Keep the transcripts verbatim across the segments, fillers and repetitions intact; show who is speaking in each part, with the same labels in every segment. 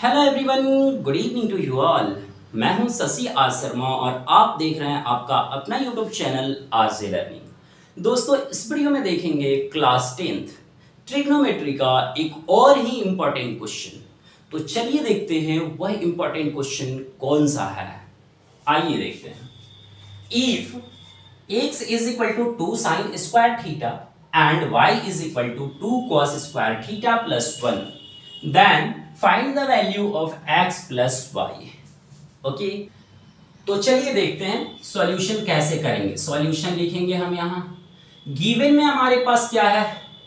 Speaker 1: Hello everyone, good evening to you all. मैं हूं Shashi are Sharma और आप देख रहे हैं आपका अपना यूट्यूब चैनल आरजे लर्निंग। दोस्तों, इस वीडियो में देखेंगे क्लास टेंथ ट्रिग्नोमेट्री का एक और ही इम्पोर्टेंट क्वेश्चन। तो चलिए देखते हैं वह इम्पोर्टेंट क्वेश्चन कौन सा है। आइए देखते हैं। If x is equal to two sin square theta and y is equal to two cos square theta plus one, then find the value of x plus y। Okay, तो चलिए देखते हैं सॉल्यूशन कैसे करेंगे। सॉल्यूशन लिखेंगे हम यहां। Given में हमारे पास क्या है?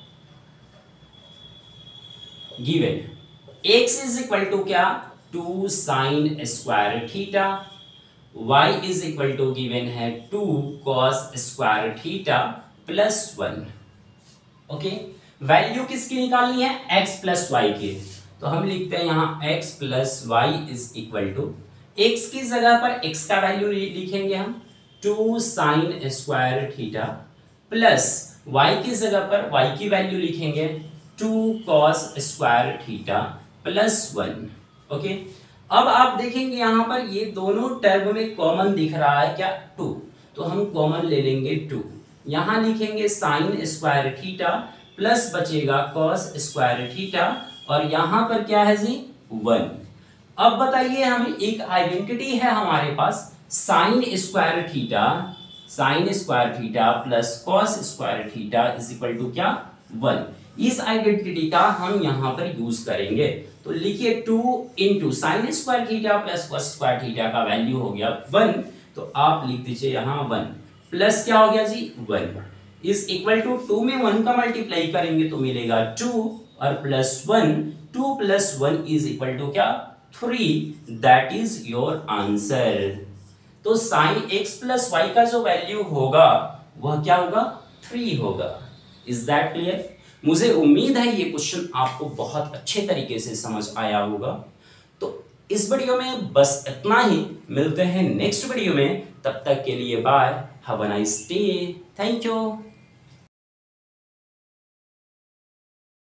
Speaker 1: Given x is equal to क्या? Two sin square theta, y is equal to given है two cos square theta plus one. Okay, value किसकी निकालनी है? x plus y की। तो हम लिखते हैं यहां x plus y is equal to, x की जगह पर x का वैल्यू लिखेंगे हम two sin square theta plus y की जगह पर y की वैल्यू लिखेंगे two cos square theta plus one. Okay, अब आप देखेंगे यहां पर ये दोनों टर्म में कॉमन दिख रहा है क्या? टू। तो हम कॉमन ले लेंगे टू। यहां लिखेंगे साइन स्क्वायर थीटा प्लस बचेगा कॉस स्क्वायर थीटा और यहां पर क्या है जी? वन। अब बताइए, हमें एक आइडेंटिटी है हमारे पास sine square theta, sine square theta plus cos square theta is equal to क्या? वन। इस आइडेंटिटी का हम यहां पर यूज करेंगे। तो लिखिए two into sine square theta plus cos square theta का वैल्यू हो गया वन। तो आप लिख दीजिए यहां वन प्लस क्या हो गया जी? One is equal to two में वन का मल्टीप्लाई करेंगे तो मिलेगा टू और plus one. Two plus one is equal to क्या? Three. That is your answer. तो साइन एक्स प्लस वाई का जो वैल्यू होगा वह क्या होगा? थ्री होगा। Is that clear? मुझे उम्मीद है ये क्वेश्चन आपको बहुत अच्छे तरीके से समझ आया होगा। तो इस वीडियो में बस इतना ही। मिलते हैं नेक्स्ट वीडियो में, तब तक के लिए bye. Have a nice day. Thank you.